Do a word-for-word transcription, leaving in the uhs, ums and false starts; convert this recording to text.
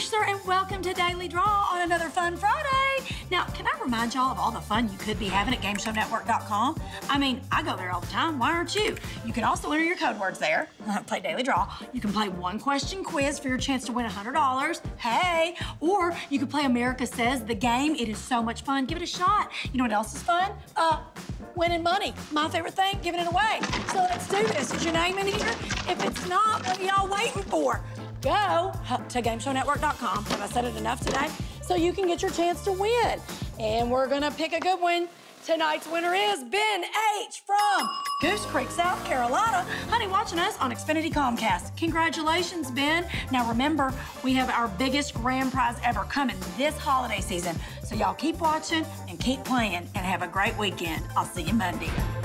sir, and welcome to Daily Draw on another fun Friday. Now, can I remind y'all of all the fun you could be having at Game Show Network dot com? I mean, I go there all the time. Why aren't you? You can also enter your code words there. Play Daily Draw. You can play one question quiz for your chance to win one hundred dollars. Hey! Or you can play America Says the game. It is so much fun. Give it a shot. You know what else is fun? Uh, winning money. My favorite thing, giving it away. So let's do this. Is your name in here? If it's not, what are y'all waiting for? Go to Game Show Network dot com. Have I said it enough today? So you can get your chance to win. And we're gonna pick a good one. Tonight's winner is Ben H. from Goose Creek, South Carolina. Honey, watching us on Xfinity Comcast. Congratulations, Ben. Now remember, we have our biggest grand prize ever coming this holiday season. So y'all keep watching and keep playing and have a great weekend. I'll see you Monday.